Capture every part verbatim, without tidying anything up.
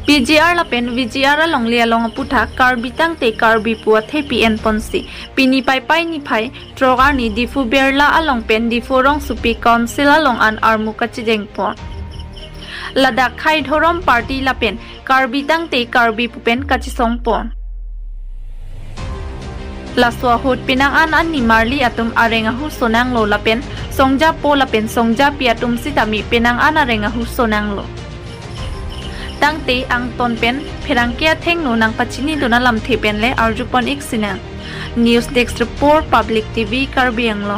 P G R lapen V G R long lia long puta karbi tang te karbi puat he P N ponsi pini pai pai ni pai trogar ni difu berla along pen difu rong supi council along an armu kachijeng pon Ladakh khai thorom party lapen karbi tang te karbi pupen kachisong pon Laswa hot pinang an an ni marli atum arenga hu sonang lo lapen songja po lapen songja piatum sitami pinang an arenga hu sonang lo Tangte ang tonpen Perangkia theng no nang pachini dona lam thepen le arjupon ik sinang News Desk Report Public T V Karbi Anglo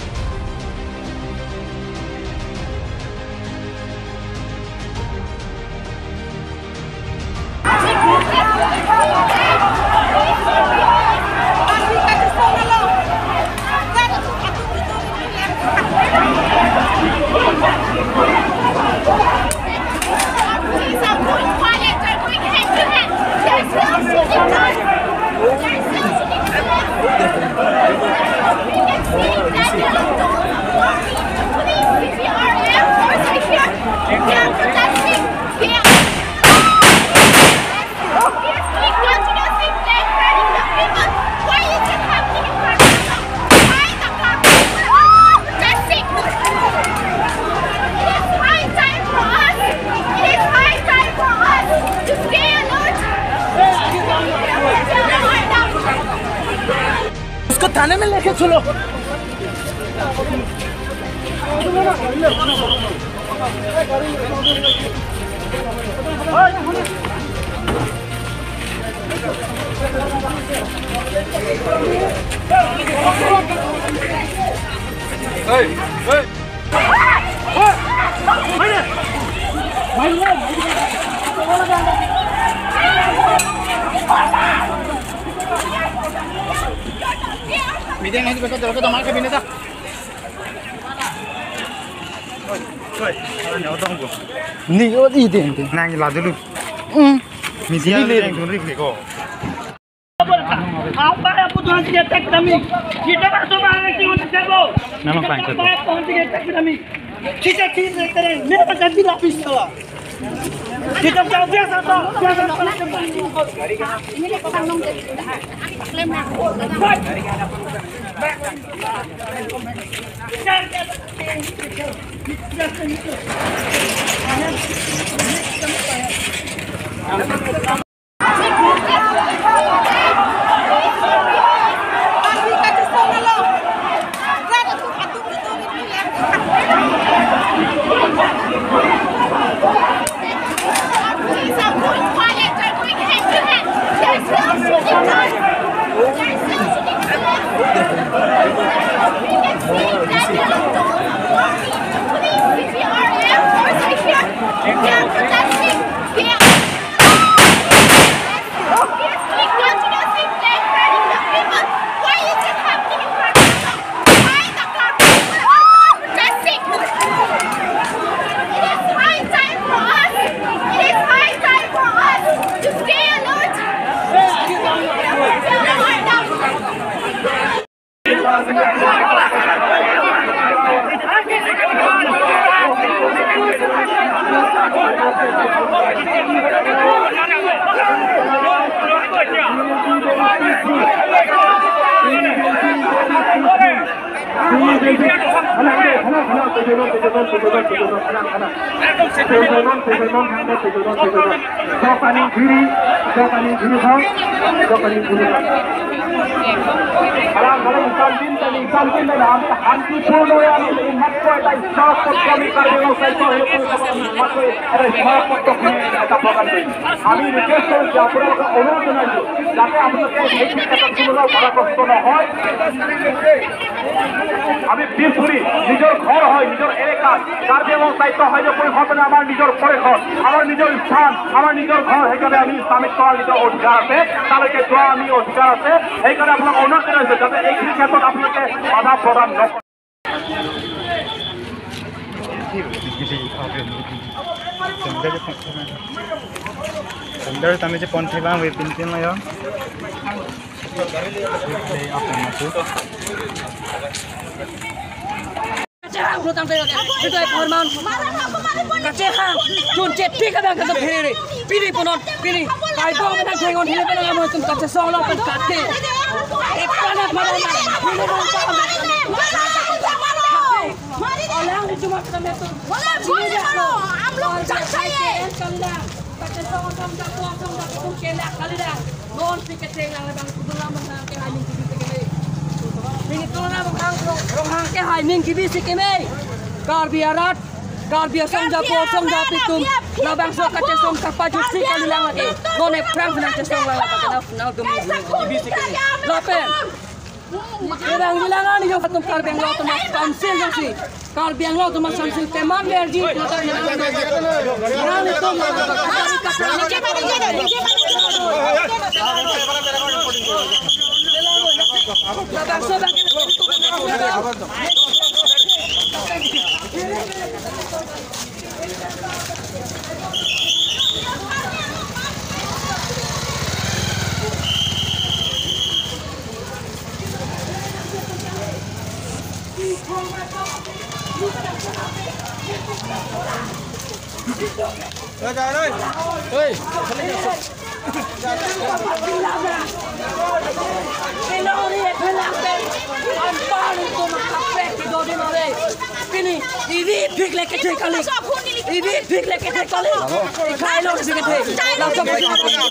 उसको थाने में लेके चलो Media nanti betul betul kita makan bini tak? Oi, oi, ni orang tu. Ni orang ini ini. Nang ini ladu dulu. Hmm. Media ni yang tu ni kau. Apa yang putus nanti dia tak kami. Kita tak semua orang yang kita jago. Nama apa yang tu? Apa yang dia tak kami. Kita kita terus. Mereka macam bila pisau. Kita jauh biasa tak? Biasa tak? Ini lepas tanggung jawab. Klaim nak. আমি request করছি আপনারা অনুরোধ জানাইছো যাতে আপনাদের এই ক্ষেত্রগুলো ভাড়াগ্রস্ত না হয় আমি পিসপুরি নিজের ঘর হয় নিজের এলাকা তার যেমন দায়িত্ব হয় যে পরিকল্পনা আমার নিজের পরে ঘর আমার নিজের স্থান আমার নিজের ঘর সেইখানে আমি ইসলামিক করার নিজের অধিকার আছে তাদেরকে দেওয়া আমি অধিকার আছে সেইখানে আপনার অনুরোধ জানাইছো যাতে এই ক্ষেত্ৰত আপনাকে বাধা প্রদান নকরে Sendal kami je ponti bang, we pintin lah ya. Apa masuk? Jangan belum tampil. Itu hormon. kacehang tun cepi kadang kadang phiri pili ponon pili kai bong kadang thengon hile penang amo tum kace song long kan kate ipana madana hile bong pa orang di cuma kami tu wala boleh malo amlo caksaye kandang kace song song dak song song dak tum kelak kalidang non piketeng lang bang kudulang bang ke haning kibi keme ini tulana bang rong hang ke haning kibi sikeme kar biarat kar biar song japo song japi tum na bang so kace song kapaju si kalilang lagi non e prang nang kace song lang ka na tum kibi sikeme lapen Kadang bilangan yo katum kar biang lo tumas council yang si kar biang lo tumas council teman berji kata yang orang itu Rồi trời ơi. Ơi. Cái lô đi phải làm tên ăn ba lên tôi mà cà phê cái đồ đi mà đây cái này đi đi pick lại cái thế cái này đi đi pick lại cái thế cái này khai lô gì cái thế làm sao cái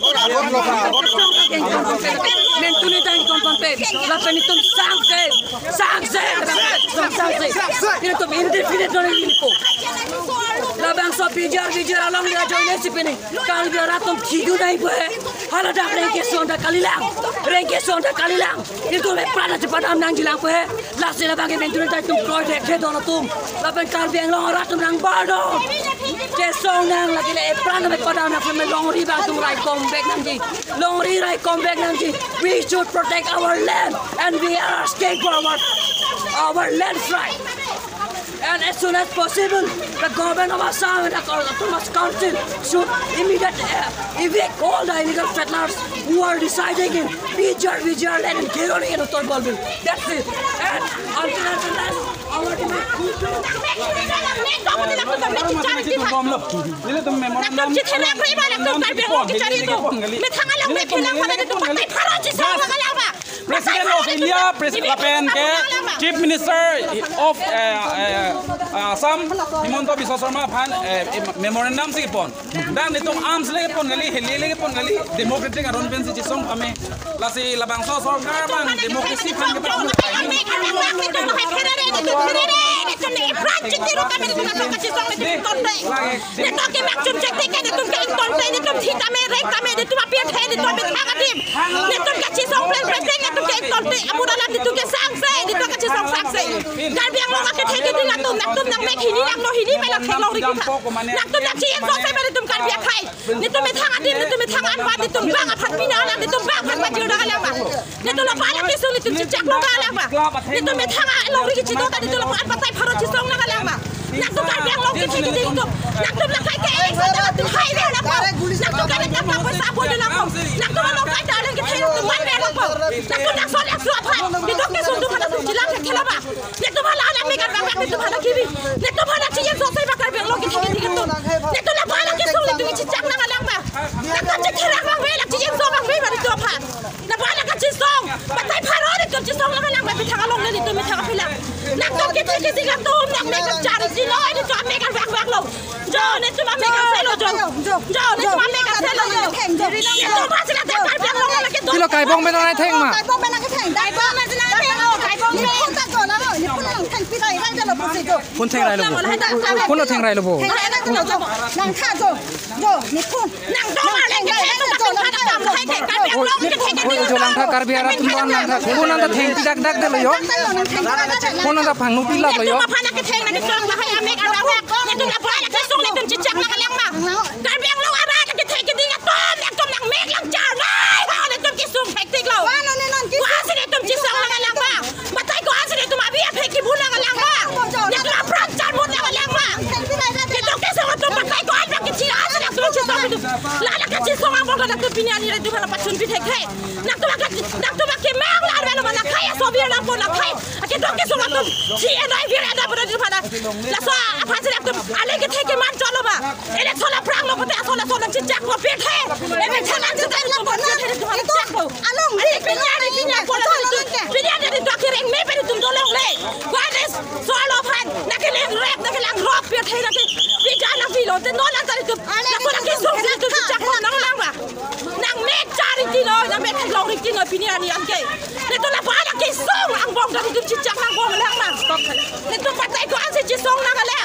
men tu ni tang ton ton pe la pe ni tum sang se sang se sang se ini tum indefinite non ini la bang so pijar pijar along dia join si pe ni kal biar atum khidu nai pe hala dak rengke sonda kalilang rengke sonda kalilang itu le prana cepat am nang jilang pe la se la bang men tu ni tang tum project he don tum la pen kal biang long rat tum nang bardo ke song nang lagi le prana me padam na pe long ri bang tum rai kom back nang ji long ri rai kom back nang ji we should protect our land and we are asking for our, our land right. And as soon as possible, the government of Assam and the Thomas Council should immediately uh, evict all the illegal settlers who are residing in Bijar, Bijar land and Kironi and Uttar Balbin. That's it. And until and unless our demand President of India, President Chief Minister of Assam, Himanta Biswa Sarma Phan memorandum se pon. Dan itu arms lagi pon kali, heli lagi pon kali. Democratic arrangement se song kami. Lasi labang so so karaban demokrasi phan ke pon. Abu dalam itu ke sangse, itu ke cisong sangse. Dan biang lo ke tegi di nak tum nak tum nak mek hini nak lo hini melak kelong di kita. Nak tum nak cien sangse pada tum kan biak kai. Ni tum metang adim, ni tum metang anwat, ni tum bang apat pinala, ni tum bang apat baju dah alam. Ni tum lo pala kisung, ni tum cicak lo dah alam. Ni tum metang lo di kita tu tadi tum lo apat tai paro cisong nak alam. Nak tum kan biang lo ke tegi di itu. Nak tum nak kai kai, nak tum kai dia nak. Nak tum kan nak apa sabu dia nak. Nak tum lo kai dah lagi tegi tum mana nak. Nak tum nak solat suap. Itu ke sundu pada tu jilang ke kelaba. Nek tu malah anak megat bangak itu pada kiri. Nek tu malah cian sosai bakar biang lo kita kita tu. Nek tu lah malah ke sulit tu cicak nak alang bah. Nek tu cicak nak bang bela cian song bang bela itu apa? Nek malah ke cisong. Batai paror itu cisong nak alang bah pitang along ni itu pitang apilang. Nek tu kita kita kita tu nak megat cari silo ini tu megat bang bang lo. Jo nek tu megat selo jo. Jo nek tu megat selo jo. Nek tu masih nak bakar biang lo lagi tu. Kilo kai bong bên này theng mà. Kai bong bên này theng. Kai bong bên này theng. Kai bong ni pun tak kau nak. Ni pun nak theng pi dai dai dah lepas itu. Pun theng rai lo bo. Pun lo theng rai lo bo. Theng rai tu jo. Nang kha jo. Jo ni pun. Nang do ma leng ke theng tu nak kha tam theng ke kai biang lo ke theng ke. Jo lang tha kar biara tum bon lang tha. Pun nang tha theng pi dak dak de lo yo. Pun nang tha phang nu pi lak lo yo. Tu ma phana ke theng nak jong lah hai amek ara wa. Ni tu nak buat ke sung ni tu cicak nak alang ma. Kai biang lo ara ke theng ke ding tu nak tu nak mek lang jar nai. Ha ni tu ke sung phek tik lo. Wa no ni non ki. Wa sini tu cicak nak alang ma. Matai ko asini tu ma biar phek ki bun nak alang ma. Ni tu pran jar bun nak alang ma. Ni tu ke sung tu matai ko an ke ci asini tu cicak tu. La la ke cicak ma bo ka tu pinya ni tu hala patun pi thek he. Nak tu nak nak tu ke mek la ba lo ma nak kaya so wir lang pun lakai ke dok ke so lakum si enai wir ada pada di pada la so apa sih lakum ale ke theke man chalo ba ele thola prang lo pate thola thola cicak ko pe the e me thana de ta la pon itu along ale pinya ni pinya ko la pinya de dok ke reng me pe tum dolong le guardes so alo phan na ke le rap na ke lang rock pe the na ke pinya na fi lo te no la ta tu la ko la ke so se tu cicak ko na lang ba nang me cari kilo na me thang lo ri kilo pinya ni an ke le to la pa la ke so ang bong da tu cicak lang bong lang ma le tu patai ko an se ci song na ga le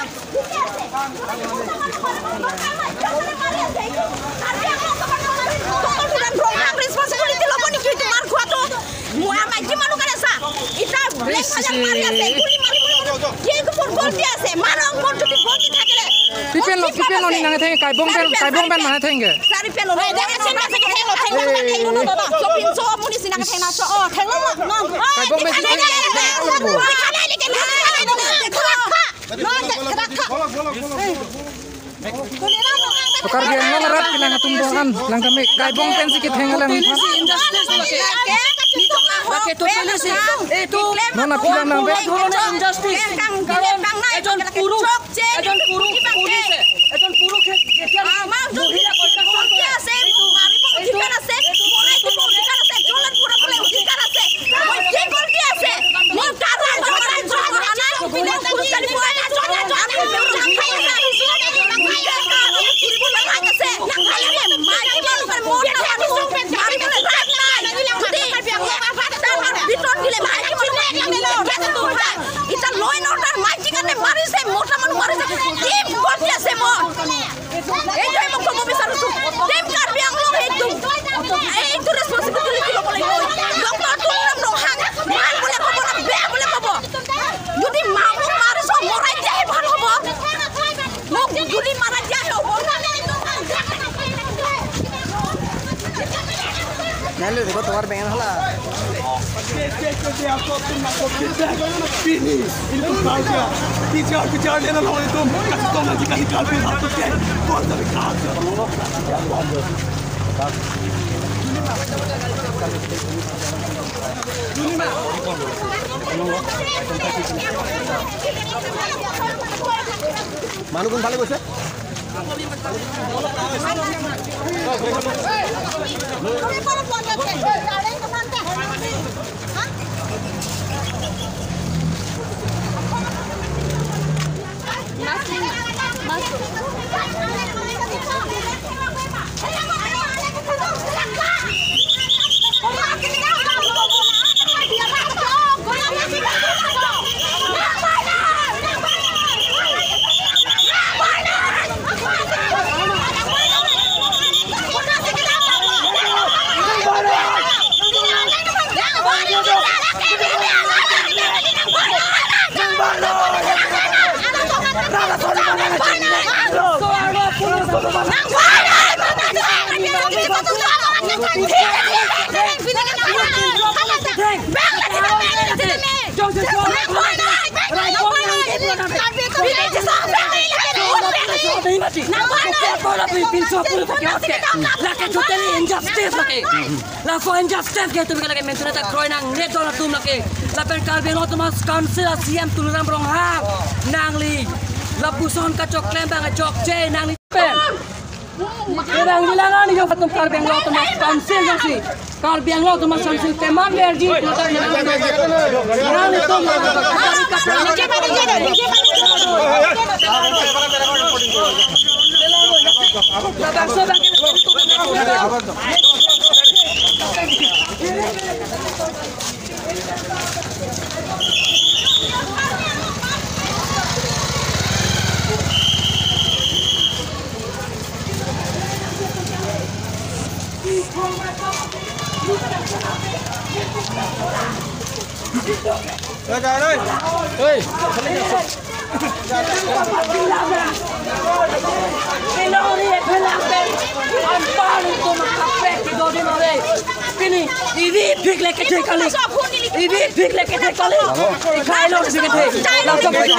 responsibility lo poni ki mar khuato muhammad ji manu kare sa ita blek hajar mari ase guli mari ye ko por gol dia ase marong por tu gol di thakele pipen lo pipen lo ni nang thenge kai bong ben kai bong ben mana thenge sari pen lo de ase na se ke thelo thelo na thelo no no so pin so muni sina ke thena so oh thelo no kai bong ben khana ni ke na Pakar biang lo ngerat bilang atum doan lang kami kai bong pen sikit thenge lang Pakai tu polisi, itu nona bilang nang be injustice. Ejon puru, ejon puru polisi, ejon puru ke kejar. Muhila kota kota se, mari pun kita nase, mulai tu kita nase, jalan pura pura kita nase. Mungkin kau dia se, mungkin orang orang orang anak, bila tadi kali buat jalan jalan, orang kaya orang kaya orang kaya, ibu orang kaya se, orang kaya ni, mari malu kan muda kan sumpah, mari malu rat lah, Biton gile mari mari yang lo kata tu ha ita law and order maji kan mari se mota man mari se tim kortia se mo e jai mo ko bisa rusu tim kar biang lo itu e itu responsibility lo boleh doktor tu nam no hang man boleh ko boleh be boleh ko bo judi mau mari so morai jahe bhalo bo mo judi mara jahe bo nale dekho tomar bengan hala Pini, itu kau dia. Bicara bicara dia nak lawan itu, kasih kau nanti kali kali satu ke, kau dari kau. Mana pun balik bos. La fo injustice ke tu lagi mention ta kroy nang net dola tum lagi la pen kal ben otomas council siam tuluram rong ha nang li la puson ka chok klem bang chok je nang li pen Erang bilangan ni jom kal ben otomas council yang si kal ben otomas council teman berji nang li tum la bangsa bang Rồi trời ơi. Ơi. Hello, Ini, ini big leke te kali. Ini big leke te kali. Ikai lo big te. Langsung ke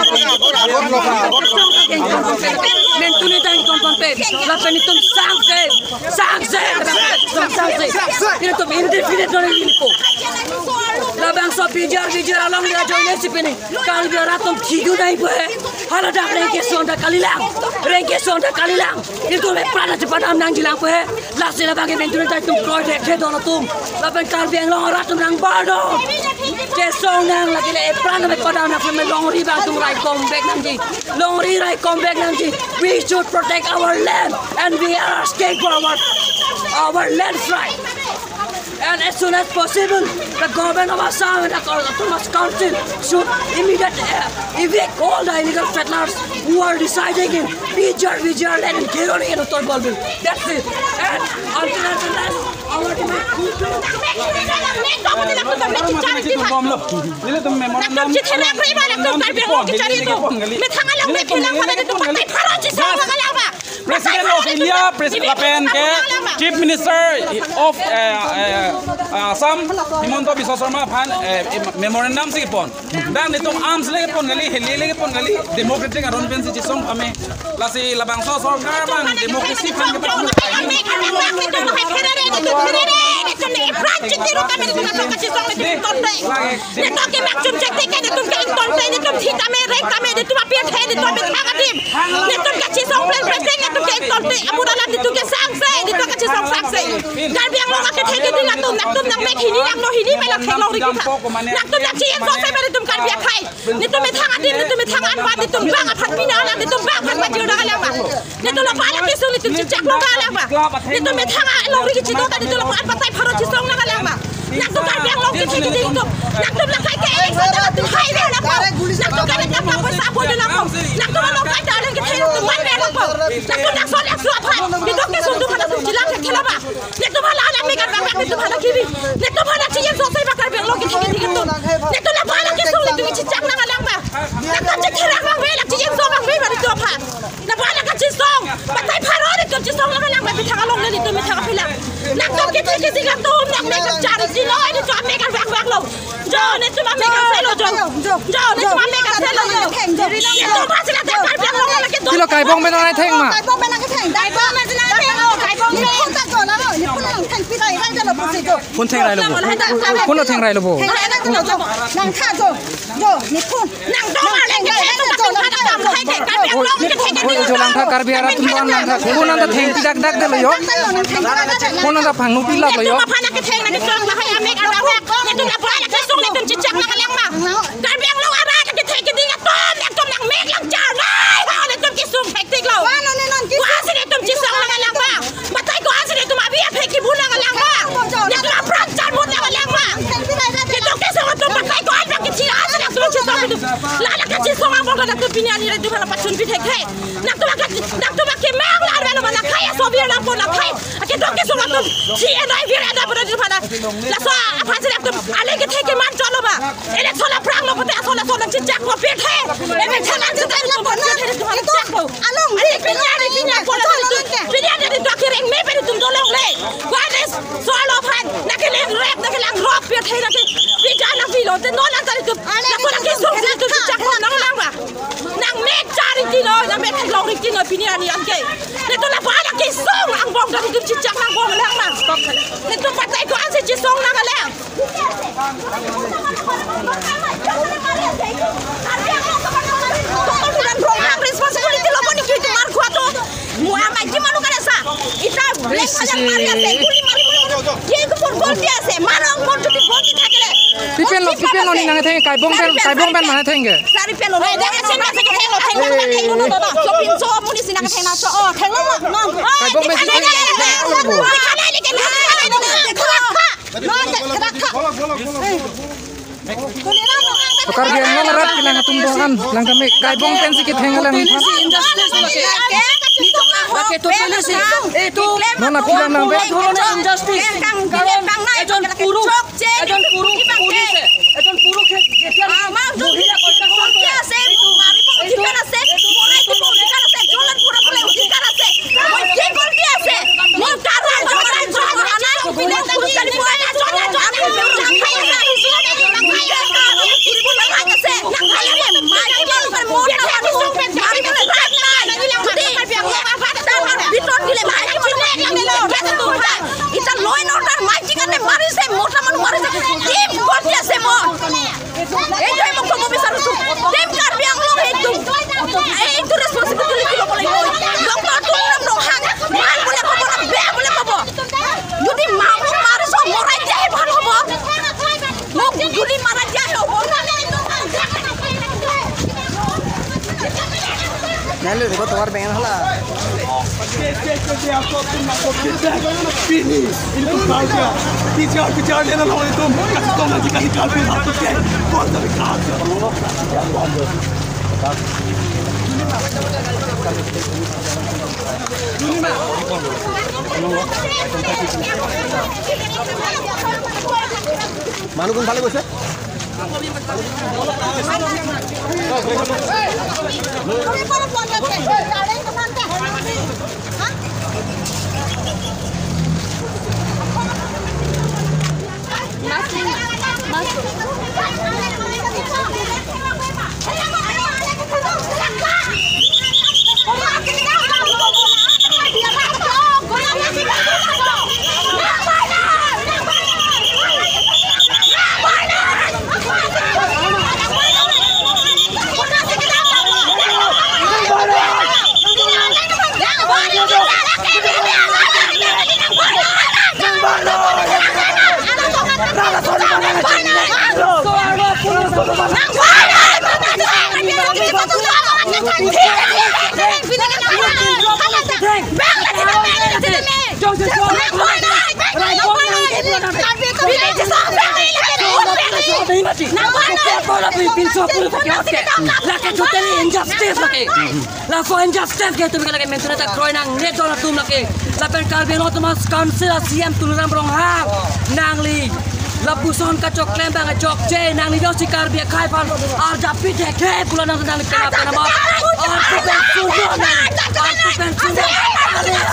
mentuni tang kompon pe. La penitum sangse. Sangse. Sangse. Ini tu indefinite dole ini po. La labang so bijar bijar along dia join sipini kal biar atom thidu nai pe hala dak rengke sonda kalilang rengke sonda kalilang itu le prana cepat am nang jilang pe lasi labang ke benturan tai tum project he dono tum labang kal biang long ratum nang bardo je song nang lagi le prana me padam na pe long ri ba tum rai come back nang ji long ri rai come back nang ji we should protect our land and we are asking for our our land right. And as soon as possible, the government of Assam and the Autonomous Council should immediately uh, evict all the illegal settlers who are residing in Bijar, Bijar land and Kironi and Uttar Balbil. That's it. And until and unless our demand President of India, President Lapen, Chief Minister of uh, uh, Assam, Himonto Biswa Sarma, Pan memorandum sikipon. Dan itong arms lagi pon gali, heli lagi pon gali, democratic aron pen si Chisong kami, lasi labang so so ngarang demokrasi pan kita. Abu dalam itu ke sanksi, itu ke cisong sanksi. Dan biang lo akan henti di natum, natum nak make hini nak no hini melak kelong riki kita. Natum nak cian sanksi beritum kan biak kai. Nitum metang adin, nitum metang anwat, nitum bang apat pinala, nitum bang apat baju dah kalah bah. Nitum lo palak kisu, nitum cicak lo kalah bah. Nitum metang lo riki cito, dan nitum lo apat tay parot cisong nak kalah bah. Natum kan biang lo henti di natum, natum nak kai kai, natum kai dia nak bah. Natum kan nak apa sabu dia nak bah. Natum lo kai dah lagi kai natum mana dia nak bah. Natum nak solat suap. Nitum ke sundu pada tu jilang ke kelaba. Nitum hala anak megan bangak, nitum hala kibi. Nitum hala cian sosai bakar biang lo kita kita tu. Nitum nak hala kisung nitum cicak nak alang bah. Nitum cicak nak bang belak cian so bang bang nitum apa? Nak hala kacin song, batai paror nitum cisong nak alang bah. Bitang along nitum bitang apilang. Nitum kita kita kita tu nak megan cari cilo nitum megan bang bang lo. Jo nitum megan selo jo. Jo nitum megan selo jo. Nitum masih nak bakar biang lo lagi tu. Kilo kai bong bên này theng mà. Kai bong bên này theng, kai bong bên này theng. Kai bong ni pun tak kau nak, ni pun nak theng pilai rai dah lepas itu. Pun theng rai lobo. Pun nak theng rai lobo. Theng rai nak tu jo. Nang kha jo. Jo ni pun. Nang dong lah lagi theng tu jo. Nang dong lah theng kai biang long ni theng Pun jo lang tha kar biara tum don lang tha. Pun nang theng tidak dak de loyo. Pun nang phang nu pila loyo. Itu apa nak theng nak jong lah hai amek arang mek. Itu nak apa nak sung ni tu cicak nak lang ma. Kai biang long ara nak theng ke dinga tom nak tom nak mek lang jar lai. Ha ni tu kisung hektik lo. Wa no ni non kisung. Wa sini tu cisang nak lang ma. Batai ko asini tu mabi apa ki bulan lang ma. Ni tu aprak jar mut nak lang ma. Itu kisung tu batai ko ada kecil asini tu cisang itu. Lah nak cisang apa nak tu pinya ni tu hala patun pi thek hai. Nak tu nak nak tu makin mek lah ada mana nak kaya so biar nak pun nak kai. Akin tu kisung tu si ada biar ada pada tu pada. Lah so apa sini tu ale ke thek man jolo ba. Ele sola prang lo pate sola sola cicak ko pi thek. Ele chalan tu tu pun tu hala cicak ko. Along ale pinya ni pinya ko la tu. Pinya ni tu kiring me pe tu dolong le. What is solo pan nak le rap nak lang rock pi thek nak pi jana pi lo tu no nak tu. Nak ko nak kisung tu cicak ko nang lang ba. Nang me cari ti lo nak me thek lo ri ti no pinya ni angke. Ni tu la pa nak kisung ang bong tu tu cicak nang bong lang ma. Ni tu patai ko an se kisung nang lang. Program responsibility lo pun kita mar kuato. Muhammad di mana kan sa? Ita black aja Maria se kuli mari mari. Ye ko por gol dia se marang por tu gol kita kere. Pipen lo pipen lo ni nang theng kai bong ben kai bong ben mana theng ke? Sari pen lo le dah sen ma se ke theng lo theng lo theng lo no no. So pin so pun di sinang theng na so oh theng lo no. Kai bong ben theng lobo. Khala ni ke na no Kar biang lo rat kilang atum doan lang kami kai bong pen sikit theng lang. Pakai tu polisi itu Nona pilang lang be. injustice. Ejon puru, ejon puru polisi, ejon puru ke ketian. Mohila kota kota se itu mari pun dikana se, mulai tu dikana se, jalan pura pura dikana se. Mungkin kau dia se, mungkin jalan jalan jalan anak bilang tu sekali buat jalan jalan jalan kaya kaya kaya kaya se, nak kaya ni mari kalau bermotor harus sampai mari kalau rat lai, jadi biar apa Biton gile mari cine kami lo kata tu ha. Ita law and order maji kan mari se motor man mari se. Tim kau dia se mo. Kau tuar pengen lah. Ini tuh kau dia. Bicara bicara dia lalu itu kasih tahu nanti kali kali satu dia. Kau tak kau. Mana pun balik bos. Langsung injustice gitu mereka lagi mention tak kroy nang net dolar tum lagi. Lapen kalbien otomas council siam tuluran brong hak nang li. Lapuson kacok lembang kacok J nang li dosi karbia kai pan arja pite ke pulan nang nang kenapa nama. Artu pensudo nang. Artu pensudo.